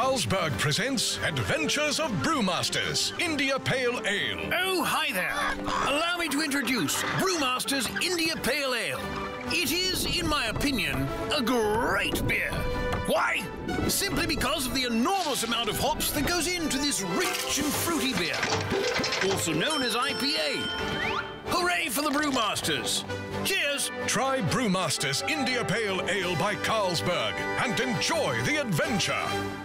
Carlsberg presents Adventures of Brewmasters, India Pale Ale. Oh, hi there. Allow me to introduce Brewmaster's India Pale Ale. It is, in my opinion, a great beer. Why? Simply because of the enormous amount of hops that goes into this rich and fruity beer, also known as IPA. Hooray for the Brewmasters! Cheers! Try Brewmaster's India Pale Ale by Carlsberg and enjoy the adventure.